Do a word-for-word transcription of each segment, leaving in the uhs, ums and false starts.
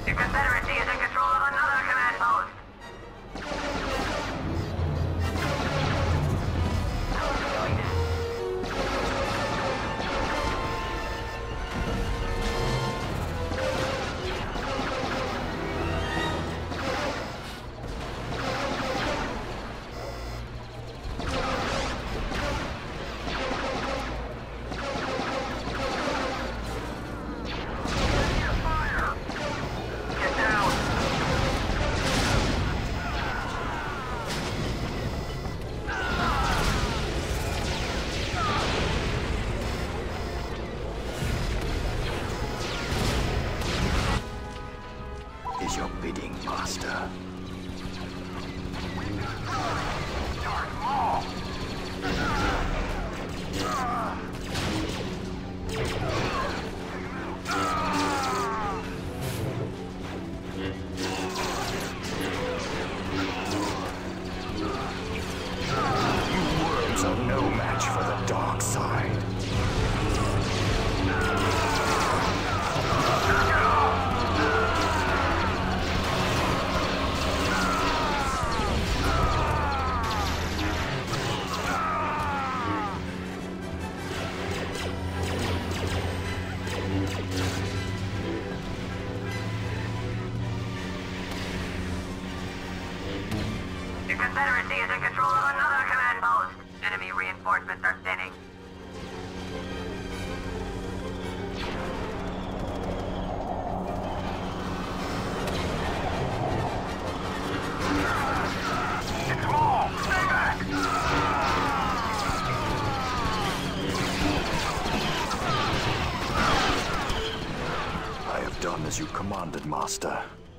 The Confederacy is in control of another command post. Is your bidding, Master. You worms are no match for the dark side. The Confederacy is in control of another command post. Enemy reinforcements are thinning. It's small! Stay back! I have done as you commanded, Master.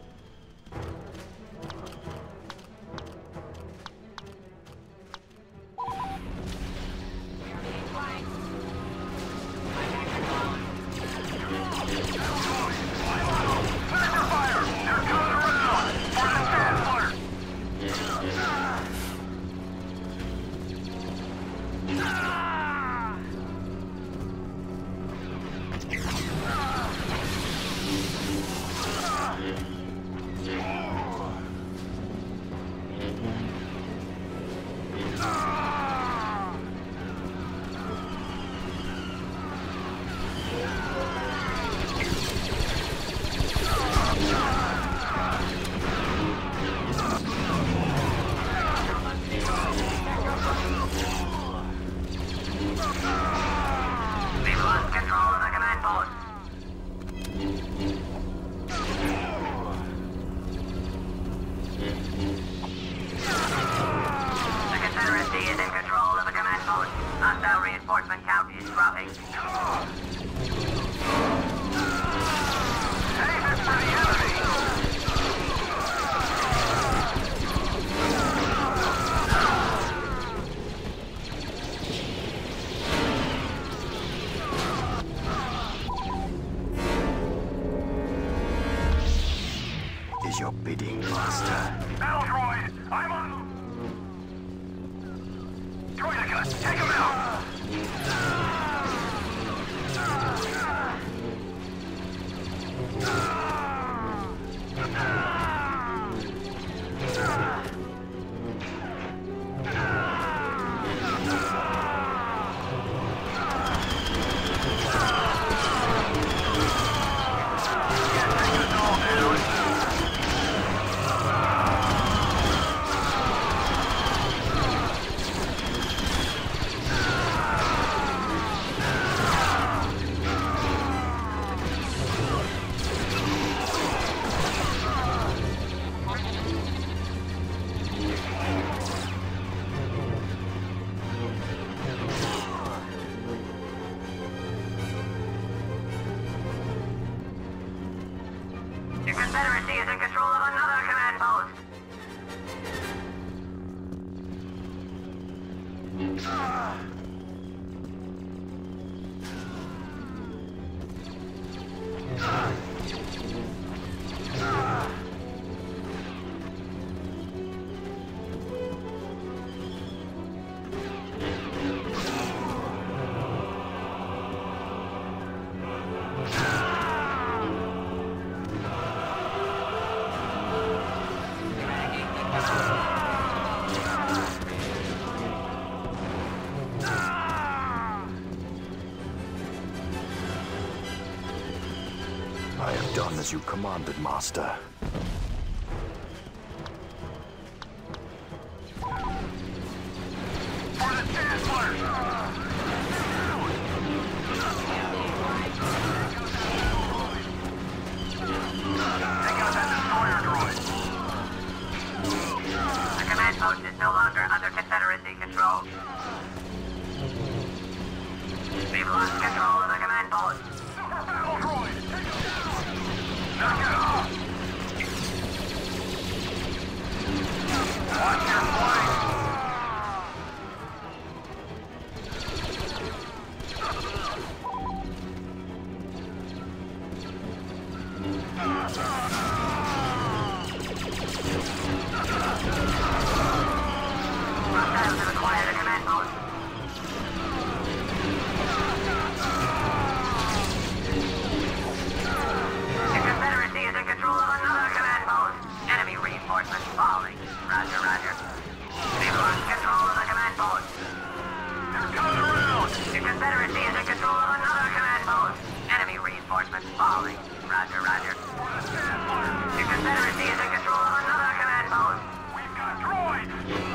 We've lost control of the command post. The Confederacy is in control of the command post. Hostile reinforcement count is dropping. Save it for the enemy! Is your bidding, Master. Aldroid, I'm on... Droideka, take him out! The Confederacy is in control of another command post. I have done as you commanded, Master. For the Chancellor! Take out that destroyer droid! The command post is no longer under Confederacy control. We've lost control of the command post. Super battle droid! Take it down! Knock it off! Watch your flank! Hostiles have acquired a command post. The Confederacy is in control of another command post. Enemy reinforcements falling. Roger, roger. They've lost control of the command post. They're coming around. The Confederacy is in control of another command post. Enemy reinforcements falling. Roger, roger. The Confederacy is in control of another command post. We've got droids!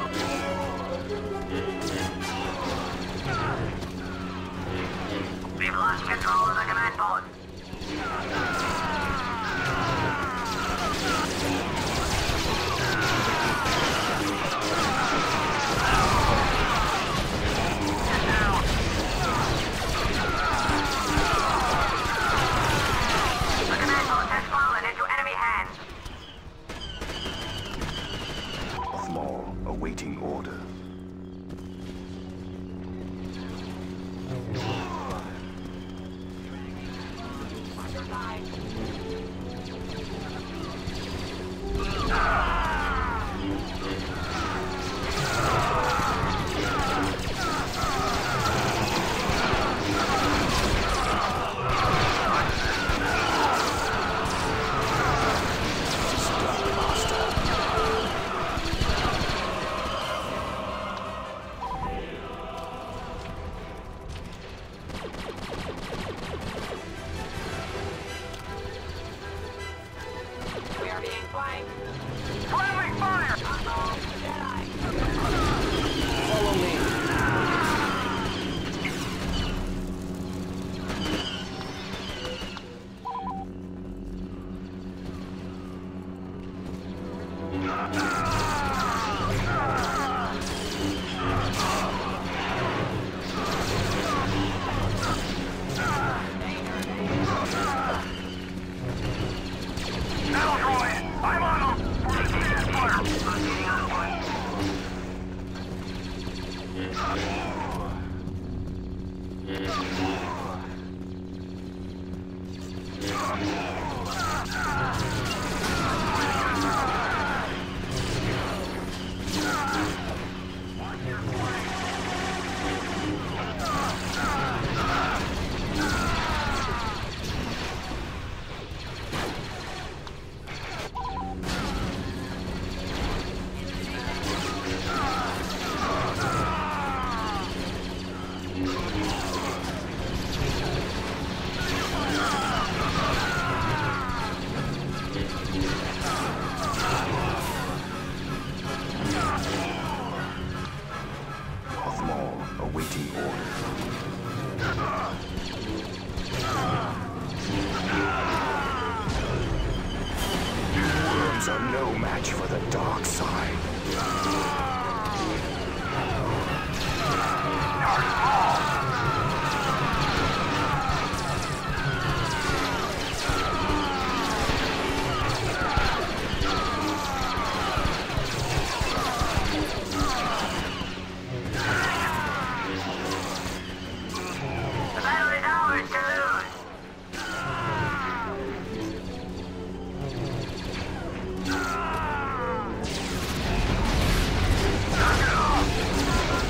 We've lost control of the command post. The command post has fallen into enemy hands. Maul awaiting order. We are being flanked. Friendly fire! Uh-oh, Jedi! Follow me. Battle droid! I'm on them! For the Chancellor! Locating on one. Maul awaiting order. You worms are no match for the dark side. The battle is ours to lose! Knock it off!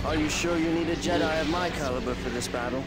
Are you sure you need a Jedi of my caliber for this battle?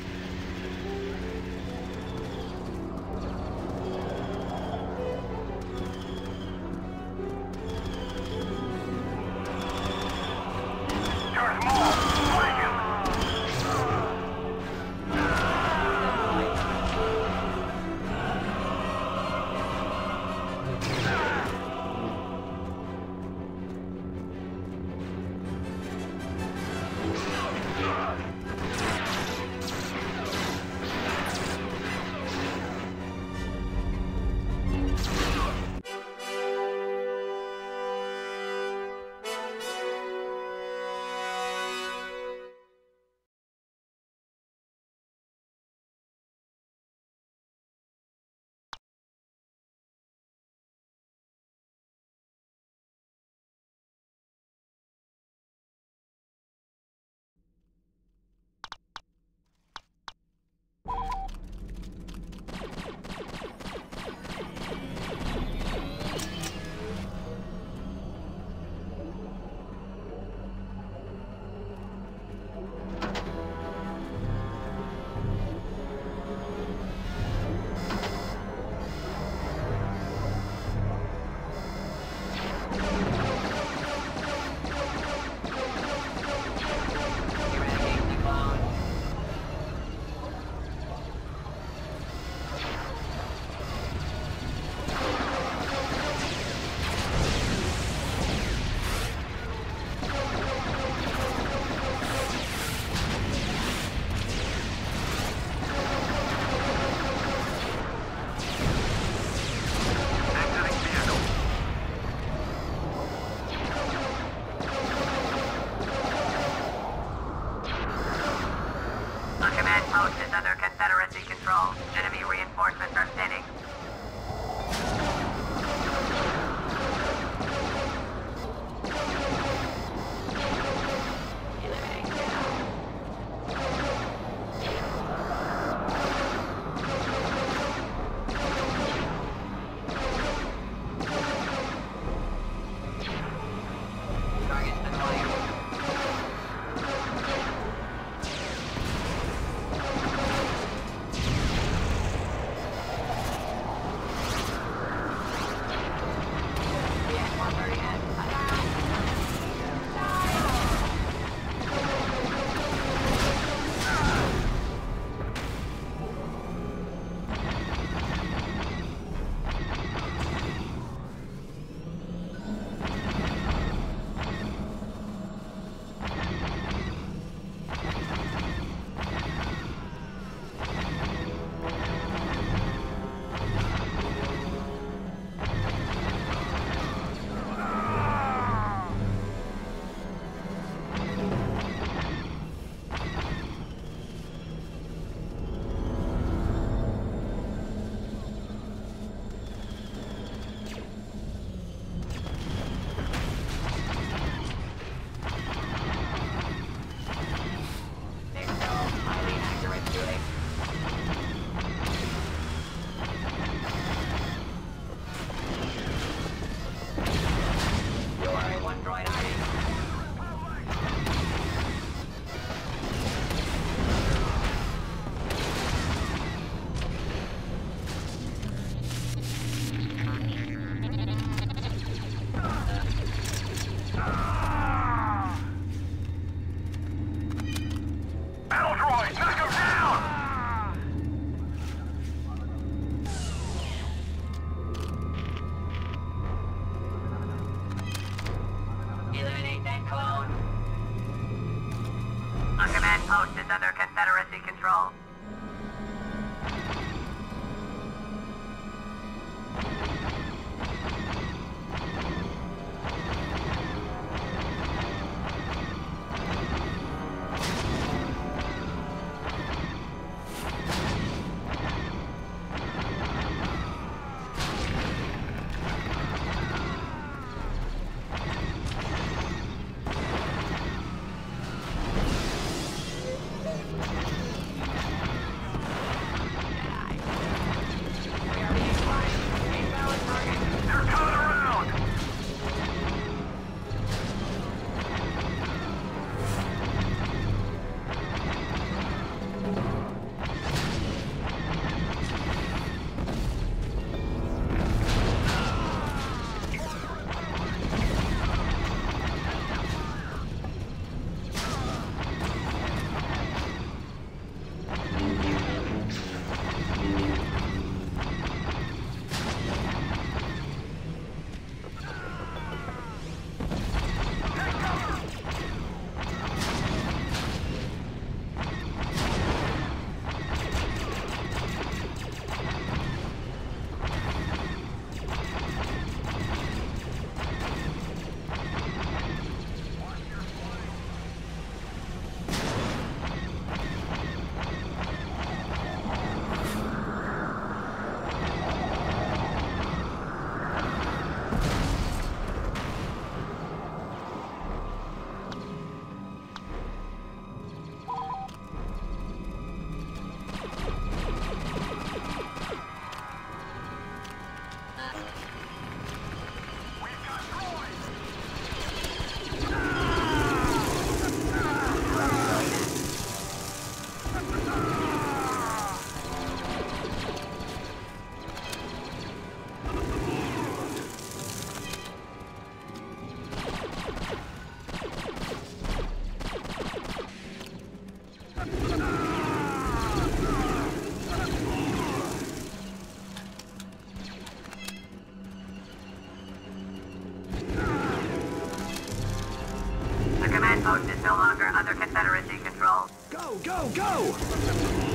under Confederacy control. Go, go, go!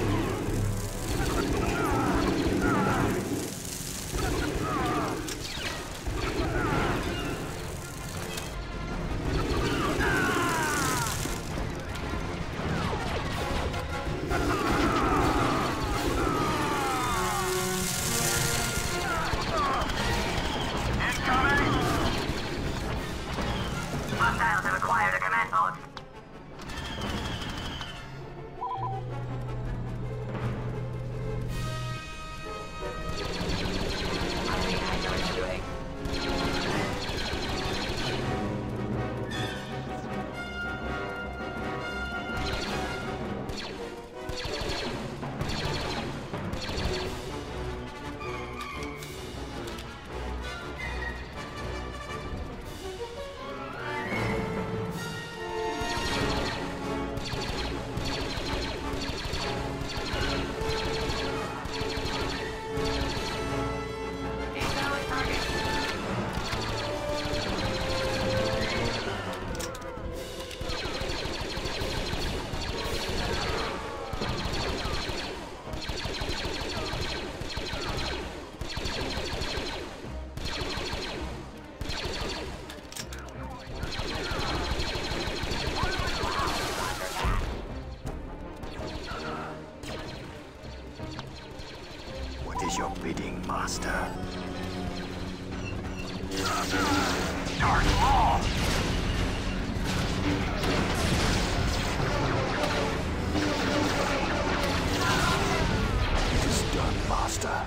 Hostiles have acquired a command post. What is your bidding, Master? Dark Maul! It is done, Master.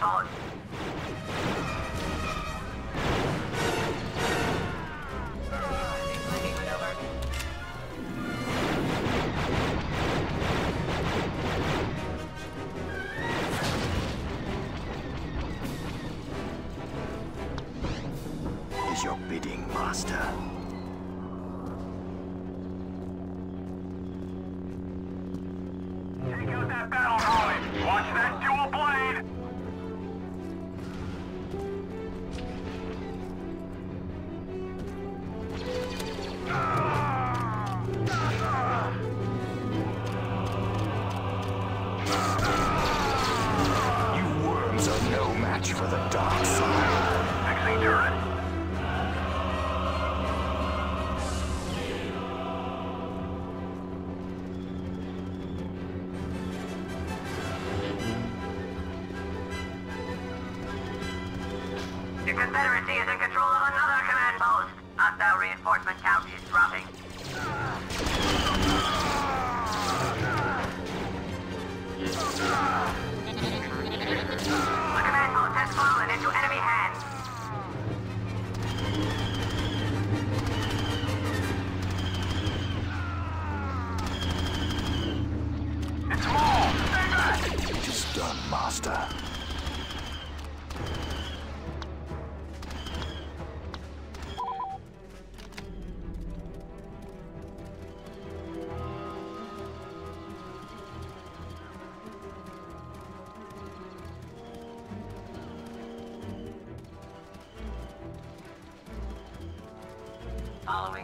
post. Is your bidding, Master. Take out that battle droid! Watch that dual blade! You worms are no match for the dark side. Fixing turret. The Confederacy is in control of another command post. Hostile reinforcement count is dropping. The command post has fallen into enemy hands. It's small! Stay back! It is done, Master. Following.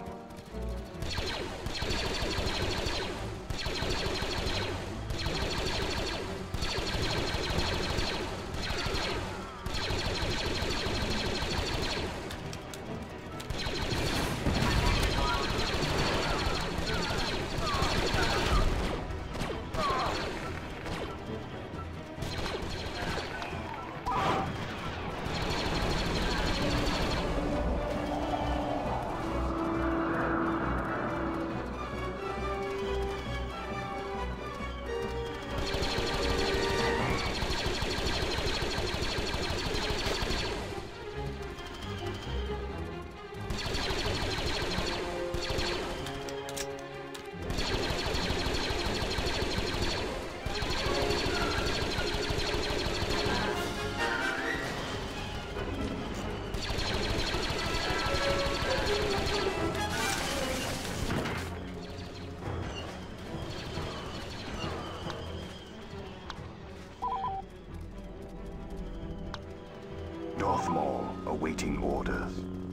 Darth Maul, awaiting orders.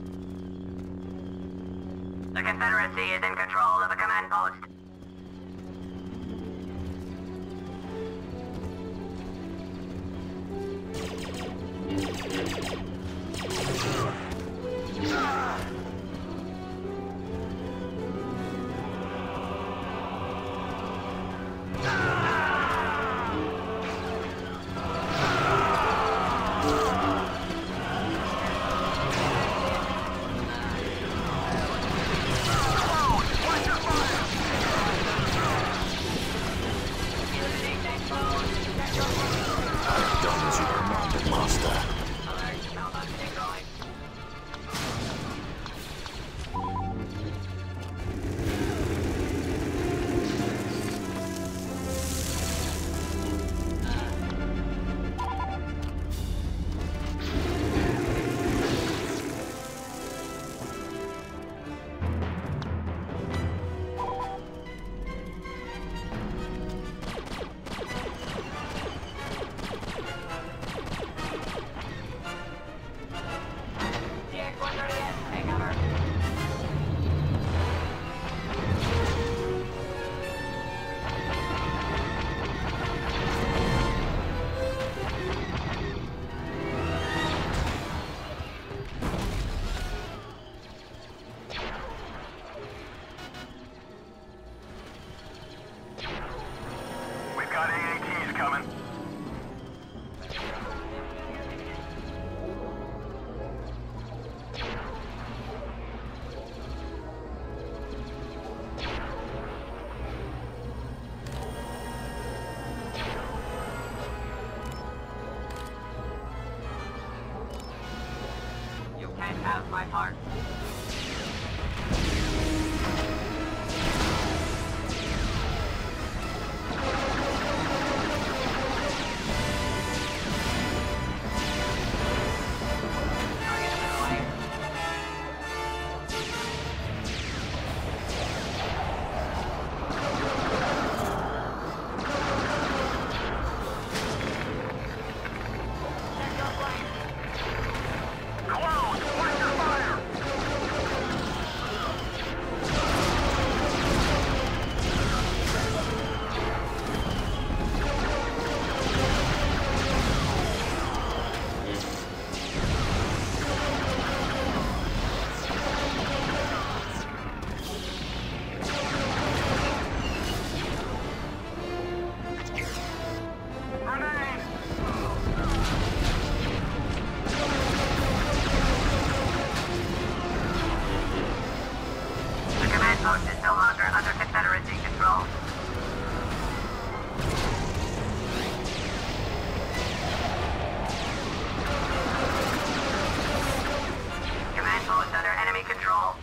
The Confederacy is in control of the command post. have my part. Post is no longer under Confederacy control. Command post under enemy control.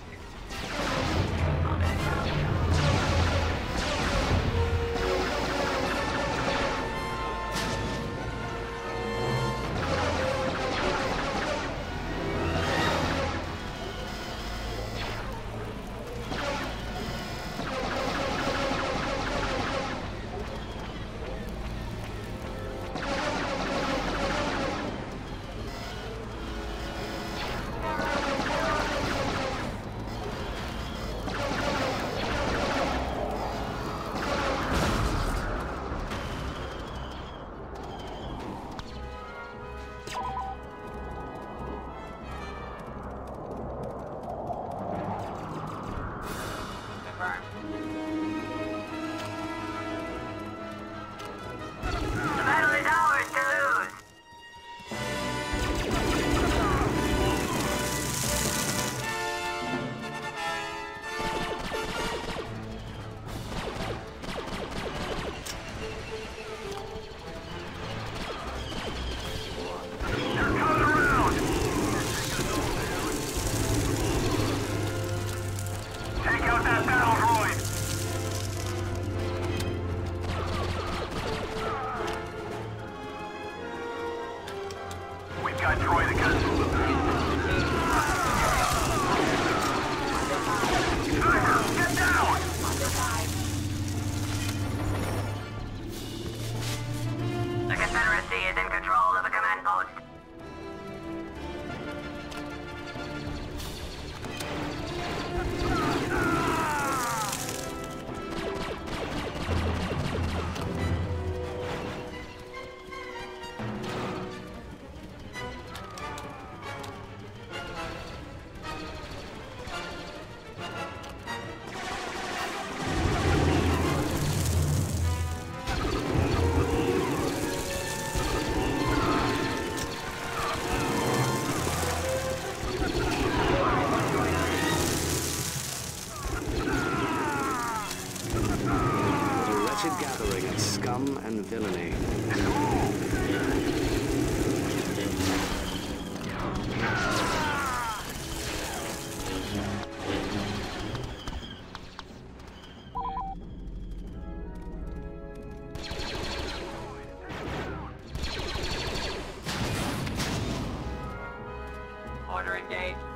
The battle is ours to lose! They're coming around! Take out that battle droid! We've got droid against them. Sniper, get down! The Confederacy is in control of the command post. Gathering of scum and villainy. Order engaged.